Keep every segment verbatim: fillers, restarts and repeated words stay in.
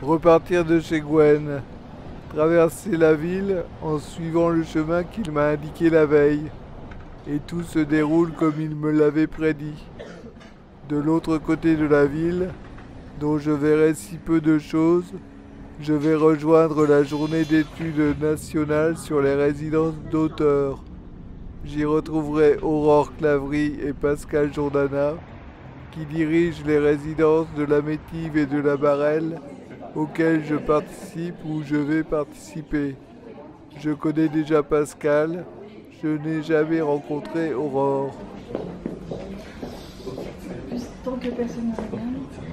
Repartir de chez Gwen. Traverser la ville en suivant le chemin qu'il m'a indiqué la veille. Et tout se déroule comme il me l'avait prédit. De l'autre côté de la ville, dont je verrai si peu de choses, je vais rejoindre la journée d'études nationales sur les résidences d'auteurs. J'y retrouverai Aurore Clavry et Pascal Jourdana, qui dirigent les résidences de la Métive et de la Barrelle, auxquelles je participe ou je vais participer. Je connais déjà Pascal, je n'ai jamais rencontré Aurore. Tant que personne ne regarde.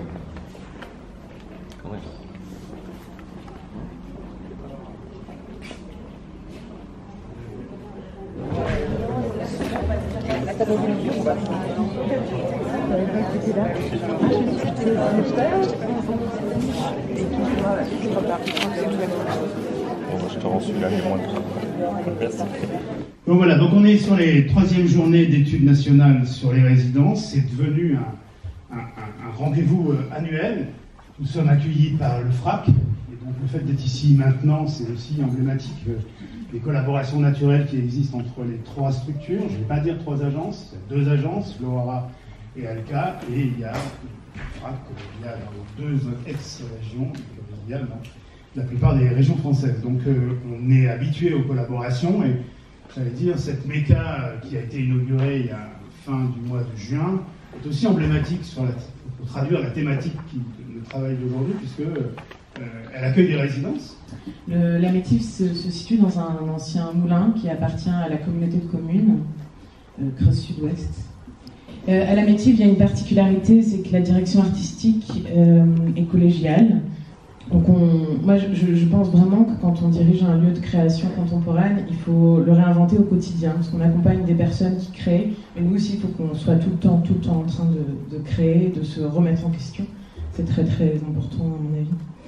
Je te rends celui-là, mais moins. Merci. Donc voilà, donc on est sur les troisième journées d'études nationales sur les résidences. C'est devenu un, un, un, un rendez-vous annuel. Nous sommes accueillis par le F R A C. Et donc le fait d'être ici maintenant, c'est aussi emblématique des collaborations naturelles qui existent entre les trois structures. Je ne vais pas dire trois agences, il y a deux agences, Florara et Alca, et il y a le F R A C, il y a dans deux ex-régions, il y a dans la plupart des régions françaises. Donc euh, on est habitué aux collaborations, et j'allais dire, cette méca qui a été inaugurée il y a fin du mois de juin est aussi emblématique sur la, pour traduire la thématique qui, le travail d'aujourd'hui, puisque euh, elle accueille des résidences. Le, la Métive se, se situe dans un, un ancien moulin qui appartient à la communauté de communes, euh, Creuse Sud-Ouest. Euh, à la Métive, il y a une particularité, c'est que la direction artistique euh, est collégiale. Donc on, moi, je, je pense vraiment que quand on dirige un lieu de création contemporaine, il faut le réinventer au quotidien, parce qu'on accompagne des personnes qui créent, mais nous aussi, il faut qu'on soit tout le temps, tout le temps en train de, de créer, de se remettre en question. C'est très, très important, à mon avis.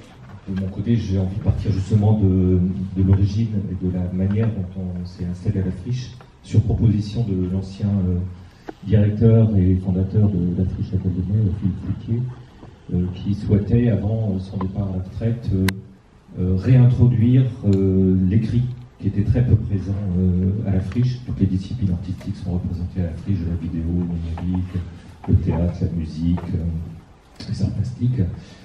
De mon côté, j'ai envie de partir justement de, de l'origine et de la manière dont on s'est installé à la Friche, sur proposition de l'ancien euh, directeur et fondateur de la Friche Académie, Philippe Fouquier, Euh, qui souhaitait, avant euh, son départ à la retraite, euh, euh, réintroduire euh, l'écrit, qui était très peu présent euh, à la Friche. Toutes les disciplines artistiques sont représentées à la Friche, la vidéo, le numérique, le théâtre, la musique, euh, les arts plastiques.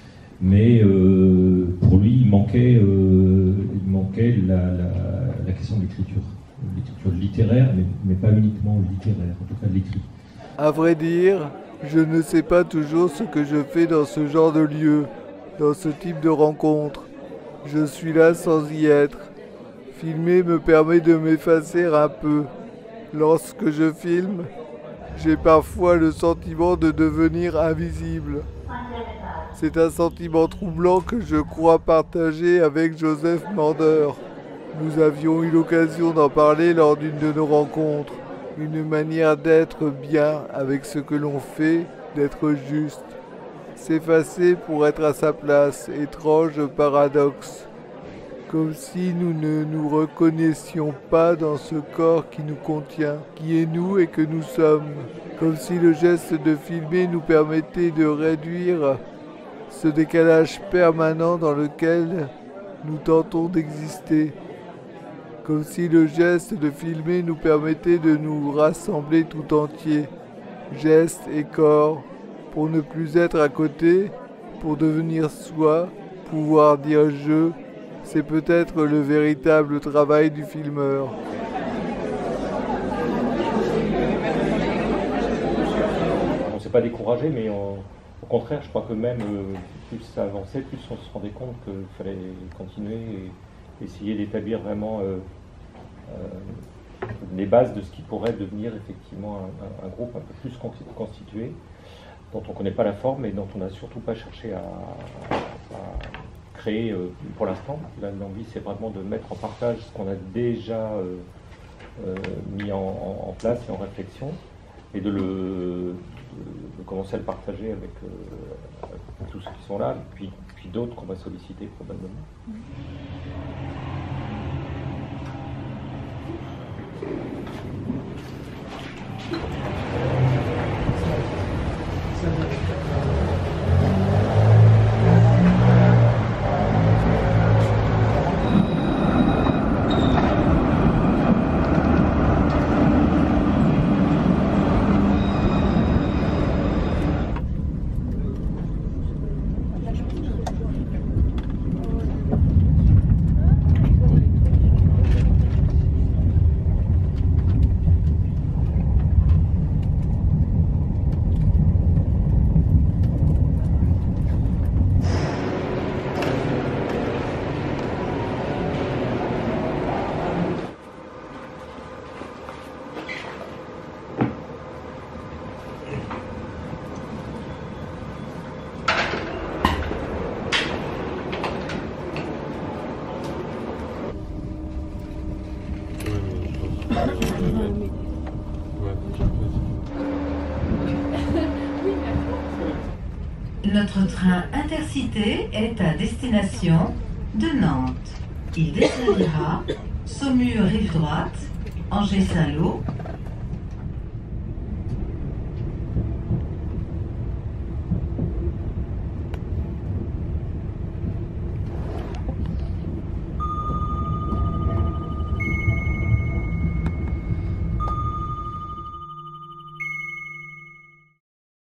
Mais euh, pour lui, il manquait, euh, il manquait la, la, la question de l'écriture. L'écriture littéraire, mais, mais pas uniquement littéraire, en tout cas de l'écrit. À vrai dire, je ne sais pas toujours ce que je fais dans ce genre de lieu, dans ce type de rencontre. Je suis là sans y être. Filmer me permet de m'effacer un peu. Lorsque je filme, j'ai parfois le sentiment de devenir invisible. C'est un sentiment troublant que je crois partager avec Joseph Mander. Nous avions eu l'occasion d'en parler lors d'une de nos rencontres. Une manière d'être bien avec ce que l'on fait, d'être juste. S'effacer pour être à sa place, étrange paradoxe. Comme si nous ne nous reconnaissions pas dans ce corps qui nous contient, qui est nous et que nous sommes. Comme si le geste de filmer nous permettait de réduire ce décalage permanent dans lequel nous tentons d'exister. Comme si le geste de filmer nous permettait de nous rassembler tout entier, geste et corps, pour ne plus être à côté, pour devenir soi, pouvoir dire je, c'est peut-être le véritable travail du filmeur. On ne s'est pas découragé, mais on, au contraire, je crois que même euh, plus ça avançait, plus on se rendait compte qu'il fallait continuer et essayer d'établir vraiment euh, euh, les bases de ce qui pourrait devenir effectivement un, un, un groupe un peu plus constitué, dont on ne connaît pas la forme et dont on n'a surtout pas cherché à, à créer euh, pour l'instant. L'envie, c'est vraiment de mettre en partage ce qu'on a déjà euh, euh, mis en, en, en place et en réflexion, et de, le, de, de commencer à le partager avec, euh, avec tous ceux qui sont là, puis, puis d'autres qu'on va solliciter probablement. Notre train intercité est à destination de Nantes. Il desservira Saumur rive droite, Angers-Saint-Lô,